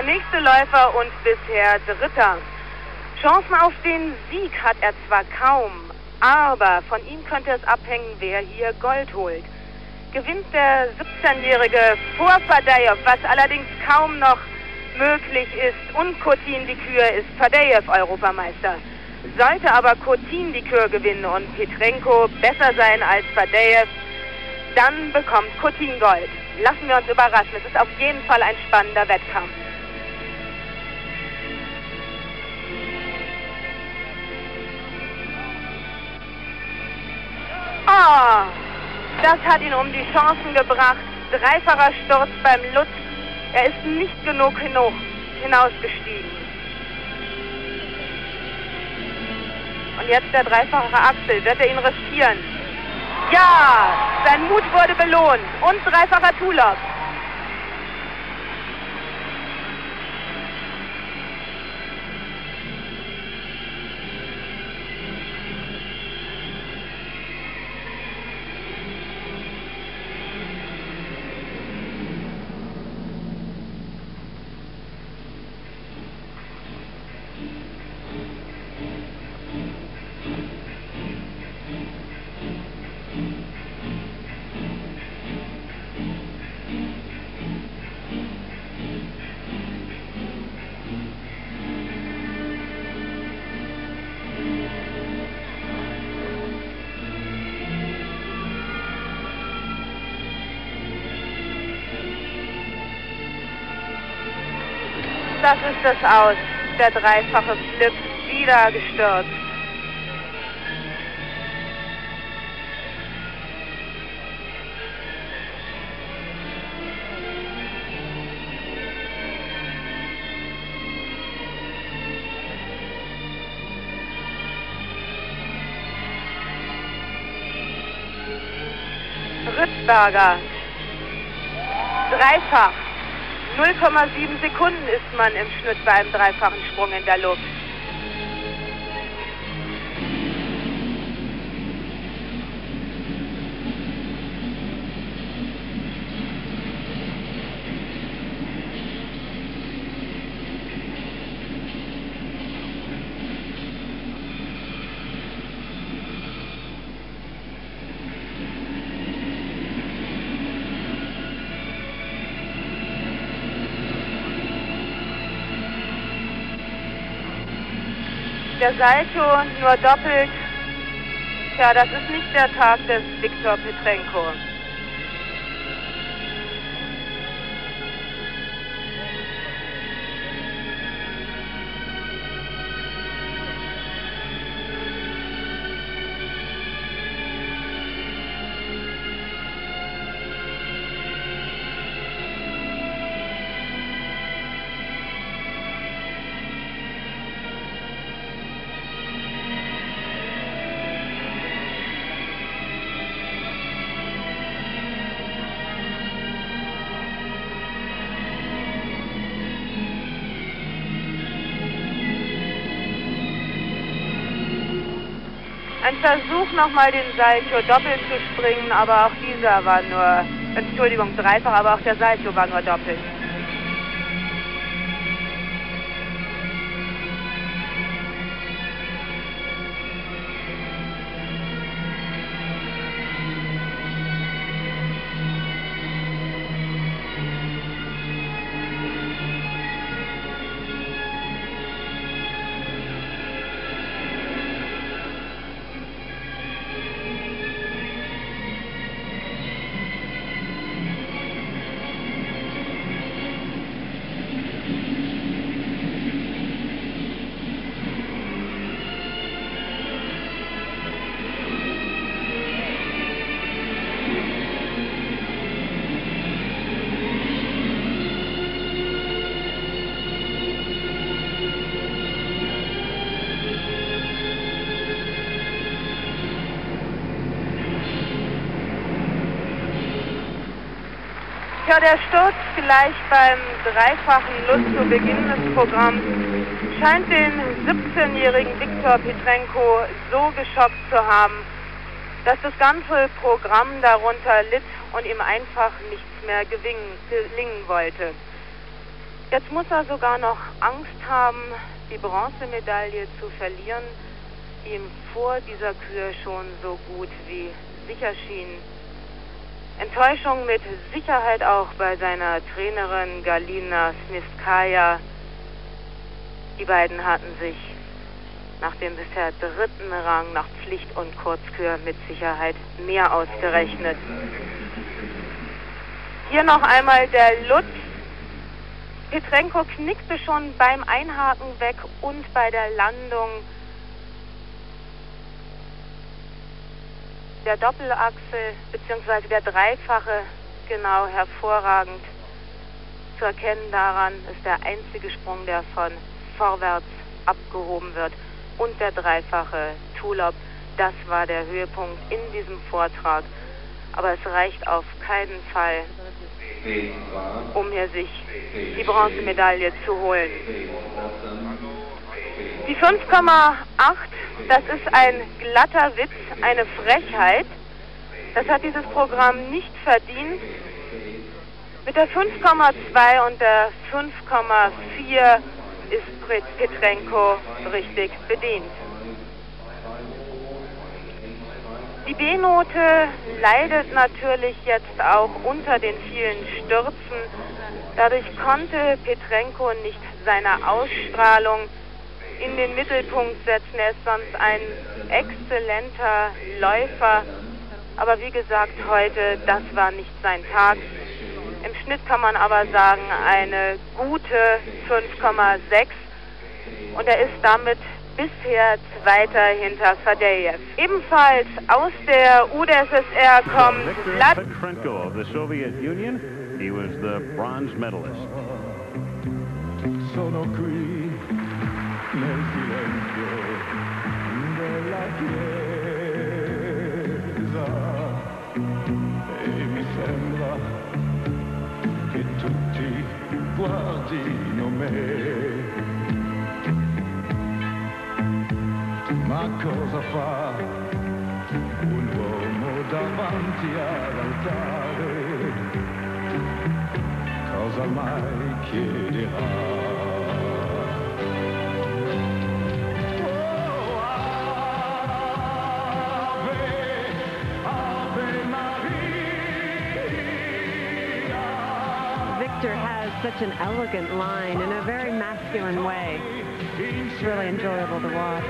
Der nächste Läufer und bisher Dritter. Chancen auf den Sieg hat er zwar kaum, aber von ihm könnte es abhängen, wer hier Gold holt. Gewinnt der 17-Jährige vor Fadejew, was allerdings kaum noch möglich ist, und Kotin Likür ist Fadejew Europameister. Sollte aber Kotin Likür gewinnen und Petrenko besser sein als Fadejew, dann bekommt Kotin Gold. Lassen wir uns überraschen, es ist auf jeden Fall ein spannender Wettkampf. Oh, das hat ihn um die Chancen gebracht. Dreifacher Sturz beim Lutz. Er ist nicht genug hinausgestiegen. Und jetzt der dreifache Axel. Wird er ihn riskieren? Ja, sein Mut wurde belohnt. Und dreifacher Tulop. Das ist es aus. Der dreifache Flip wieder gestürzt. Ritzberger. Dreifach. 0,7 Sekunden ist man im Schnitt bei einem dreifachen Sprung in der Luft. Der Salto nur doppelt. Tja, das ist nicht der Tag des Viktor Petrenko. Ein Versuch, nochmal den Salto doppelt zu springen, aber auch dieser war nur, Entschuldigung, dreifach, aber auch der Salto war nur doppelt. Ja, der Sturz gleich beim dreifachen Lutz zu Beginn des Programms scheint den 17-jährigen Viktor Petrenko so geschockt zu haben, dass das ganze Programm darunter litt und ihm einfach nichts mehr gelingen wollte. Jetzt muss er sogar noch Angst haben, die Bronzemedaille zu verlieren, die ihm vor dieser Kür schon so gut wie sicher schien. Enttäuschung mit Sicherheit auch bei seiner Trainerin Galina Smiskaya. Die beiden hatten sich nach dem bisher 3. Rang nach Pflicht- und Kurzkür mit Sicherheit mehr ausgerechnet. Hier noch einmal der Lutz. Petrenko knickte schon beim Einhaken weg und bei der Landung. Der Doppelachsel bzw. der Dreifache genau hervorragend zu erkennen daran ist der einzige Sprung, der von vorwärts abgehoben wird, und der dreifache Tulop. Das war der Höhepunkt in diesem Vortrag, aber es reicht auf keinen Fall, um hier sich die Bronzemedaille zu holen. Die 5,8, das ist ein glatter Witz, eine Frechheit. Das hat dieses Programm nicht verdient. Mit der 5,2 und der 5,4 ist Petrenko richtig bedient. Die B-Note leidet natürlich jetzt auch unter den vielen Stürzen. Dadurch konnte Petrenko nicht seine Ausstrahlung in den Mittelpunkt setzen. Er ist sonst ein exzellenter Läufer. Aber wie gesagt, heute, das war nicht sein Tag. Im Schnitt kann man aber sagen, eine gute 5,6. Und er ist damit bisher Zweiter hinter Fadejew. Ebenfalls aus der UdSSR kommt Petrenko of the Soviet Union. He was the bronze medalist. Sono qui nel silenzio della chiesa e mi sembra che tutti guardino me. Ma cosa fa un uomo davanti all'altare? Cosa mai chiederà? Victor has such an elegant line in a very masculine way. It's really enjoyable to watch.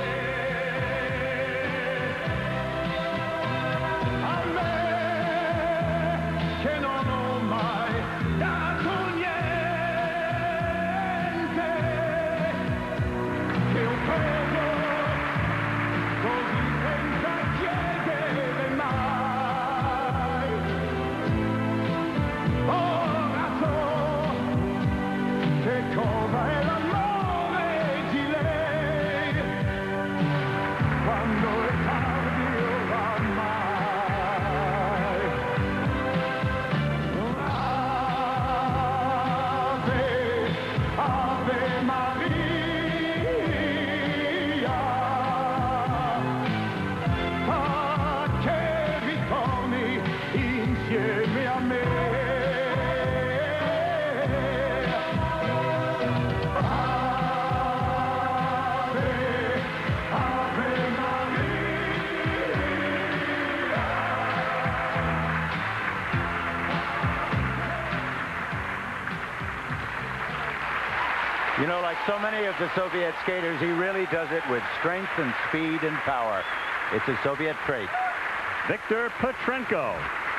You know, like so many of the Soviet skaters, he really does it with strength and speed and power. It's a Soviet trait. Viktor Petrenko.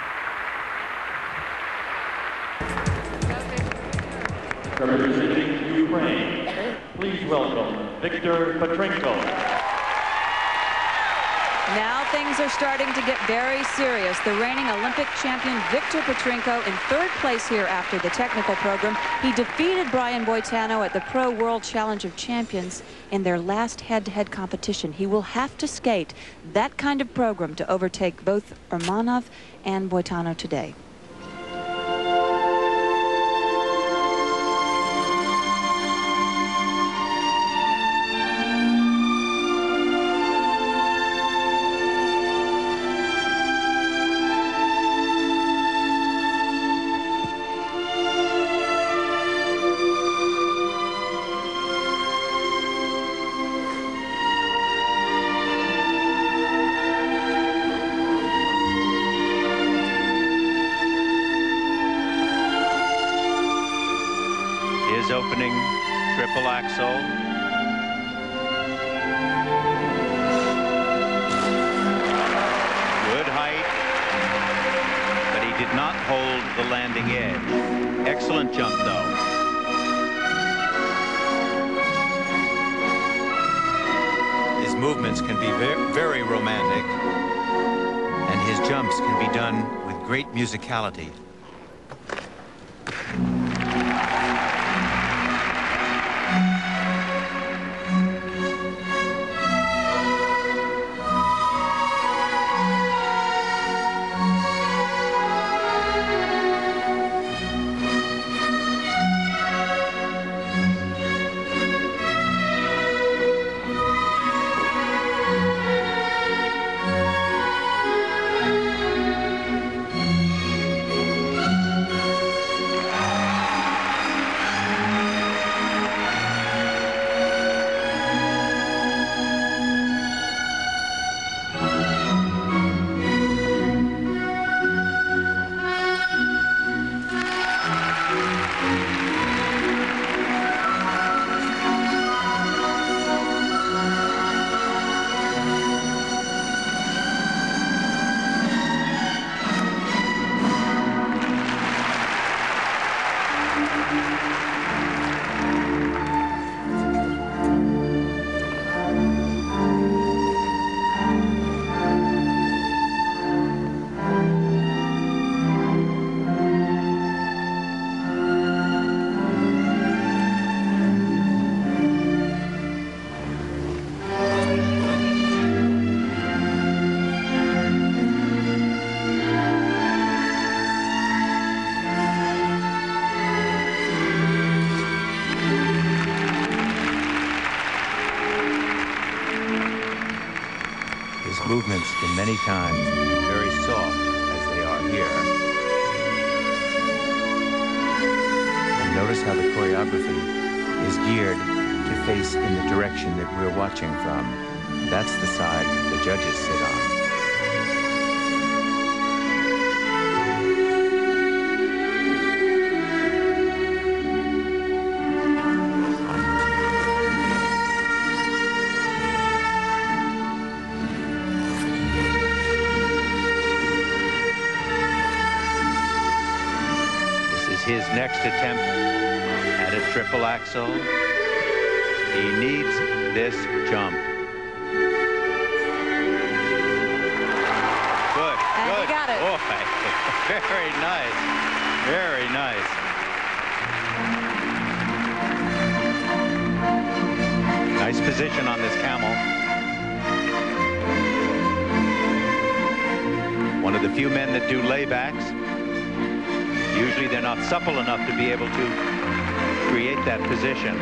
Representing Ukraine, please welcome Viktor Petrenko. Now things are starting to get very serious. The reigning Olympic champion Viktor Petrenko in 3rd place here after the technical program. He defeated Brian Boitano at the Pro World Challenge of Champions in their last head-to-head competition. He will have to skate that kind of program to overtake both Urmanov and Boitano today. opening triple axel. Good height, but he did not hold the landing edge. Excellent jump, though. His movements can be very romantic, and his jumps can be done with great musicality. Movements can many times be very soft, as they are here. And notice how the choreography is geared to face in the direction that we're watching from. That's the side the judges sit on. His next attempt at a triple axel. He needs this jump. Good, and good. He got it. Oh, very nice, very nice. Nice position on this camel. One of the few men that do laybacks. Usually they're not supple enough to be able to create that position.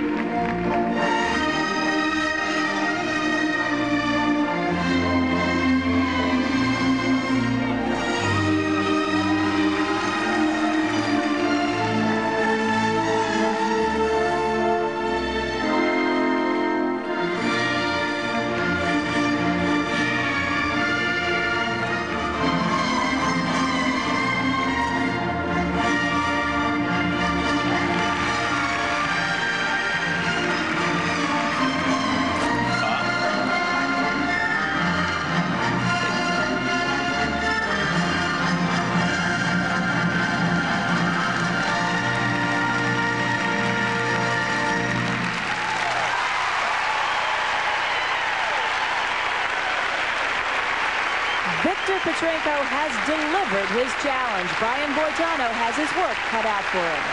Victor Petrenko has delivered his challenge. Brian Boitano has his work cut out for him.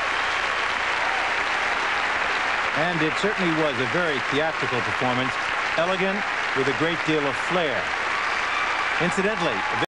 And it certainly was a very theatrical performance, elegant with a great deal of flair. Incidentally,